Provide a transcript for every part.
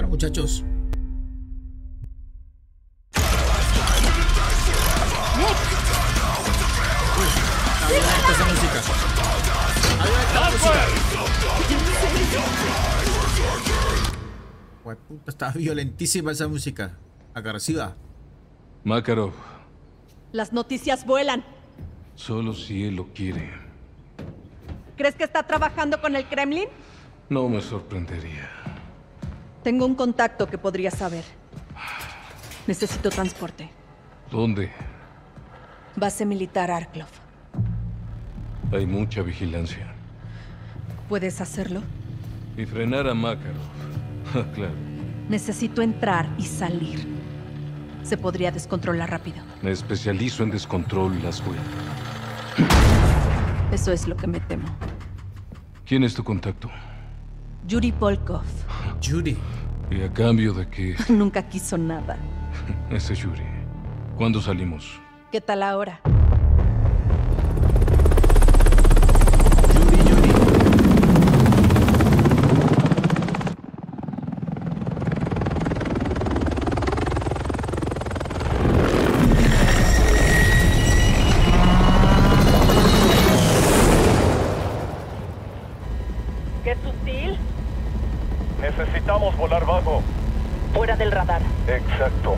Bueno, muchachos. Está violenta esa música. Puta, está violentísima esa música. Agresiva. Makarov. Las noticias vuelan. Solo si él lo quiere. ¿Crees que está trabajando con el Kremlin? No me sorprendería. Tengo un contacto que podría saber. Necesito transporte. ¿Dónde? Base militar Arklov. Hay mucha vigilancia. ¿Puedes hacerlo? Y frenar a Makarov. Claro. Necesito entrar y salir. Se podría descontrolar rápido. Me especializo en descontrol las web. Eso es lo que me temo. ¿Quién es tu contacto? Yuri Volkov. Yuri. ¿Y a cambio de qué? Nunca quiso nada. Ese es Yuri. ¿Cuándo salimos? ¿Qué tal ahora? Yuri. ¿Qué sutil? Necesitamos volar bajo. Fuera del radar. Exacto.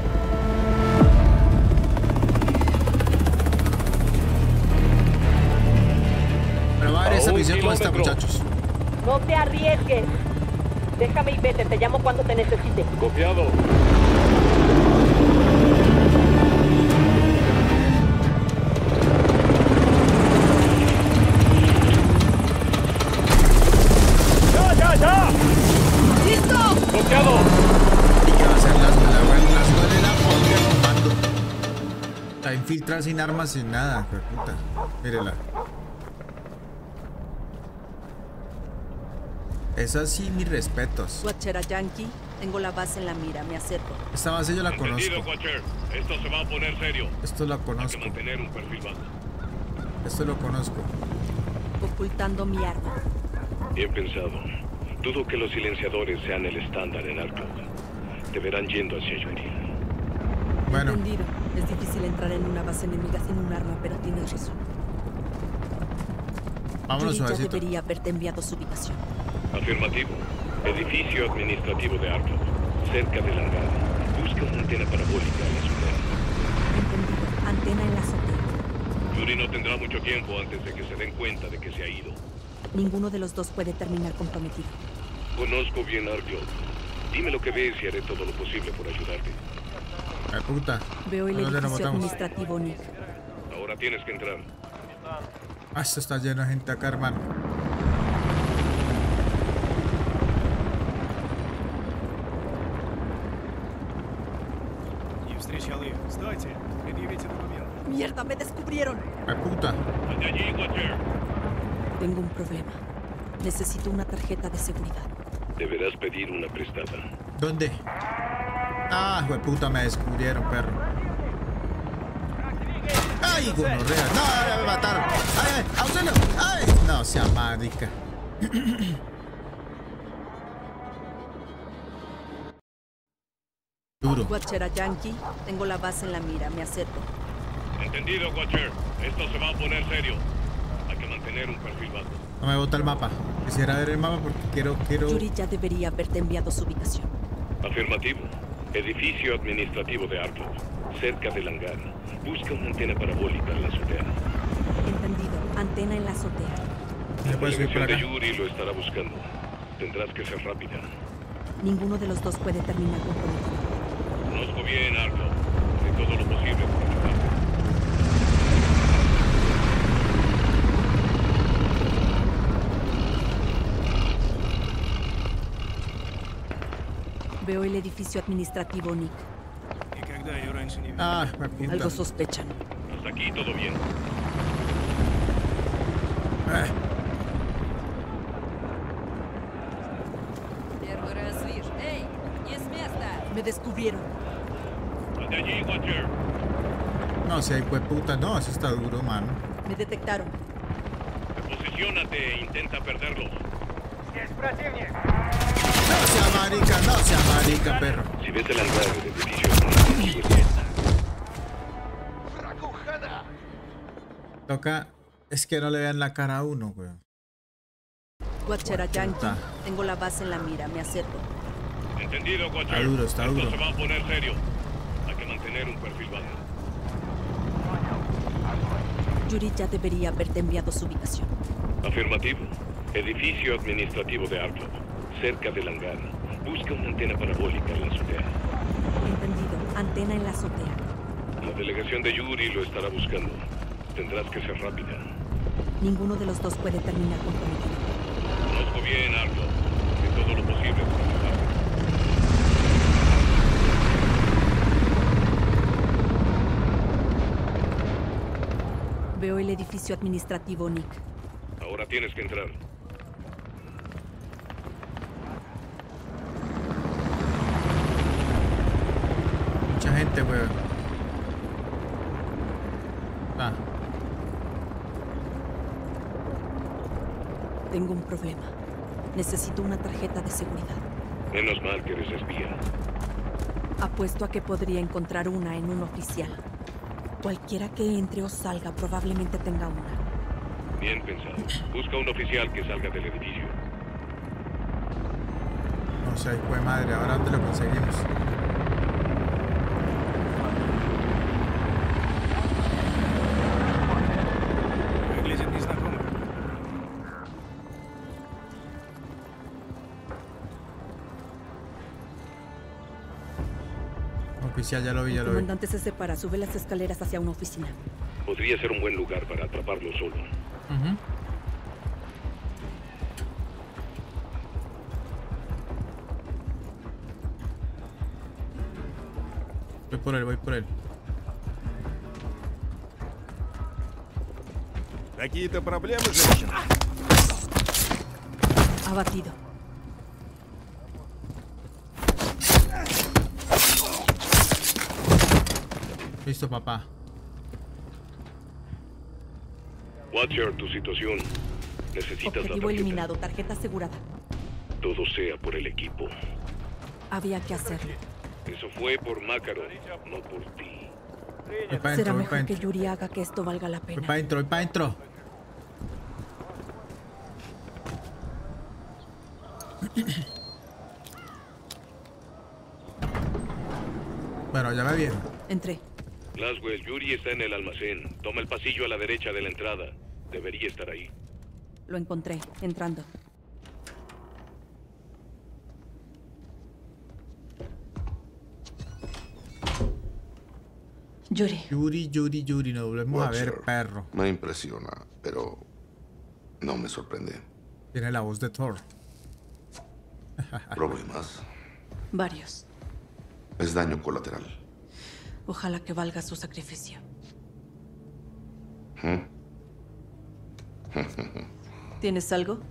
Pero va a haber esa A un misión con esta, kilómetro. muchachos. No te arriesgues. Déjame y vete, te llamo cuando te necesite. Copiado. ¡Ya! ¡Listo! ¡Copiado! ¿Y qué va a hacer la escuela comando? A infiltrar sin armas, sin nada, hijo de puta. Mírela. Esa sí, mis respetos. Guachera Yankee, tengo la base en la mira, me acerco. Esta base yo la conozco. Entendido, Watcher. Esto se va a poner serio. Esto la Hay que conozco. mantener un perfil bajo. Esto lo conozco. Ocultando mi arma. Bien pensado. Dudo que los silenciadores sean el estándar en Arklov. Te verán yendo hacia Yuri. Bueno, Entendido. Es difícil entrar en una base enemiga sin un arma, pero tienes razón. vámonos Yuri ya suavecito. debería haberte enviado su ubicación. Afirmativo. Edificio administrativo de Arklov. Cerca del hangar. Busca una antena parabólica en la ciudad. Entendido. Antena en la azotea. Yuri no tendrá mucho tiempo antes de que se den cuenta de que se ha ido. Ninguno de los dos puede terminar comprometido. Conozco bien Arklov. Dime lo que ves y haré todo lo posible por ayudarte. Ay, puta. Veo el ¿A dónde nos edificio botamos? administrativo Nick. Ahora tienes que entrar. Ah, esto está lleno de gente acá, hermano. Не встречал их. Стойте, предъявите документ. ¡Mierda! ¡Me descubrieron! Ay, puta. Ande allí, Watcher. Tengo un problema. Necesito una tarjeta de seguridad. Deberás pedir una prestada. ¿Dónde? Ah, hijo de puta, me descubrieron, perro. ¡Ay, gonorrea! ¡No, ya me mataron! ¡Ay, ay! ¡Auxilio! ¡Ay! No, sea marica. Duro. Guachera Yankee, tengo la base en la mira, me acerco. Entendido, Watcher. Esto se va a poner serio. Hay que mantener un perfil bajo. No me bota el mapa. Quisiera ver el mapa porque quiero... Yuri ya debería haberte enviado su ubicación. Afirmativo. Edificio administrativo de Arklov. Cerca del hangar. Busca una antena parabólica en la azotea. Entendido. Antena en la azotea. ¿Me La puedes subir por delegación acá? de Yuri lo estará buscando. Tendrás que ser rápida. Ninguno de los dos puede terminar comprometido. Conozco bien Arklov. Haré todo lo posible por ayudarte. Veo el edificio administrativo Nick. Никогда ее раньше не видел. Ah, hijo de puta. Algo sospechan. Hasta aquí todo bien. Ay, Первый раз вижу. Эй, не с места! Me descubrieron. Ande allí, Watcher. no, si hay hijo de puta. No, eso está duro, mano. Me detectaron. Posiciónate e intenta perderlos. No sea marica, no sea marica. pica, perro. Si ves el hangar del edificio administrativo, Toca... Es que no le vean la cara a uno, weón. Guachera Yankee, Puta. tengo la base en la mira, me acerco. entendido, Watcher. Está duro, está Esto duro. se va a poner serio. Hay que mantener un perfil bajo. Yuri ya debería haberte enviado su ubicación. Afirmativo. Edificio administrativo de Arklov, cerca del hangar. Busca una antena parabólica en la azotea. Entendido, antena en la azotea. La delegación de Yuri lo estará buscando. Tendrás que ser rápida. Ninguno de los dos puede terminar comprometido. Conozco bien Arklov. Haré todo lo posible para ayudarte. Veo el edificio administrativo, Nick. Ahora tienes que entrar. Mucha gente, weón. Ah, Tengo un problema. Necesito una tarjeta de seguridad. Menos mal que eres espía. Apuesto a que podría encontrar una en un oficial. Cualquiera que entre o salga probablemente tenga una. Bien pensado. Busca un oficial que salga del edificio. no sé, hijo de madre, ¿ahora dónde lo conseguimos? Выглядит незнакомо. Oficial, ya lo vi, ya El lo vi. comandante se separa, sube las escaleras hacia una oficina. Podría ser un buen lugar para atraparlo solo. Ujú. Voy por él, voy por él. Какие-то проблемы, женщина? Abatido. Listo, papá. Watcher, tu situación. Necesitas la Objetivo tarjeta. eliminado, tarjeta asegurada. Todo sea por el equipo. Había que hacerlo. Eso fue por Makarov, no por ti. Voy para Será adentro, voy para mejor que adentro. Yuri haga que esto valga la Voy pena. para adentro, voy para adentro. Bueno, ya me vieron. Entré. Laswell, Yuri está en el almacén. Toma el pasillo a la derecha de la entrada. Debería estar ahí. Lo encontré, entrando. Yuri, Yuri, nos volvemos a ver, Watcher, perro. Me impresiona, pero no me sorprende. Tiene la voz de Thor. ¿Problemas? varios. Es daño colateral. Ojalá que valga su sacrificio. ¿Tienes algo?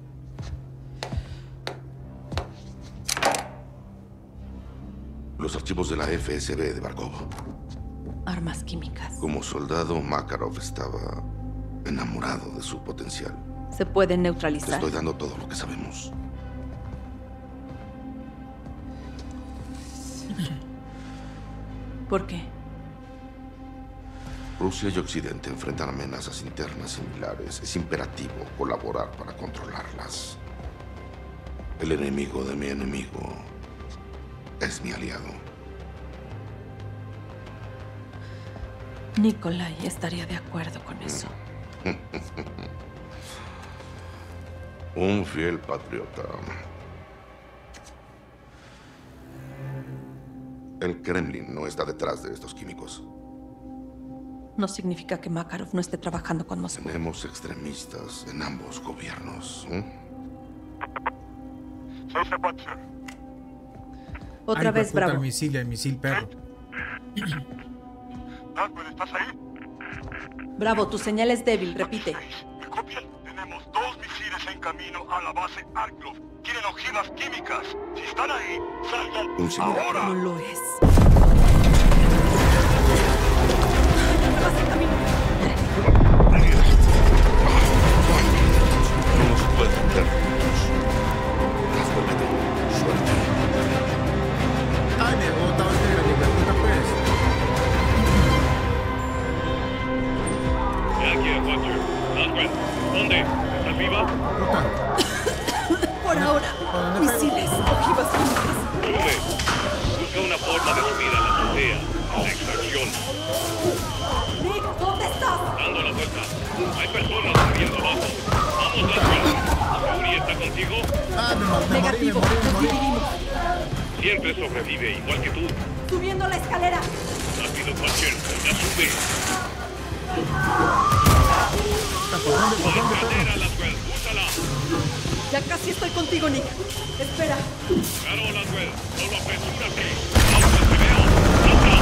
Los archivos de la FSB de Barkov. Armas químicas. Como soldado, Makarov estaba enamorado de su potencial. ¿Se pueden Te neutralizar? estoy dando todo lo que sabemos. ¿Por qué? Rusia y Occidente enfrentan amenazas internas similares. Es imperativo colaborar para controlarlas. El enemigo de mi enemigo es mi aliado. Nikolai estaría de acuerdo con eso. Un fiel patriota. El Kremlin no está detrás de estos químicos. No significa que Makarov no esté trabajando con Moscú. Tenemos extremistas en ambos gobiernos. Otra Ay, vez, puta, Bravo. el misil, perro. ¿Estás ahí? Bravo, tu señal es débil, repite. ¿Me copian? Tenemos 2 misiles en camino a la base Arklov. Quieren ojivas químicas. Si están ahí, salgan Un segundo. ahora. No lo es. No nos pueden ver juntos. Las promete. Suerte. Siempre sobrevive igual que tú. ¡Subiendo la escalera! Rápido, cualquier. Ya sube. ¿Por dónde, Cadera, perro? Laswell. Úsala. Ya casi estoy contigo, Nick. Espera. Claro, Laswell. Solo apresúrate. ¡Auto, te veo! ¡Salta!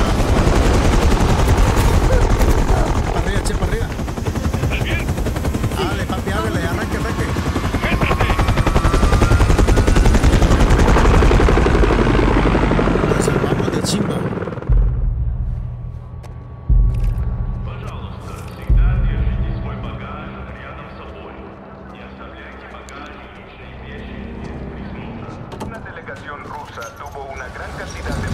Para arriba, che, para arriba. ¿Estás bien? Dale, papi, hágale, arranque. ¡Métate! Nos salvamos de chimba. Una delegación rusa tuvo una gran cantidad de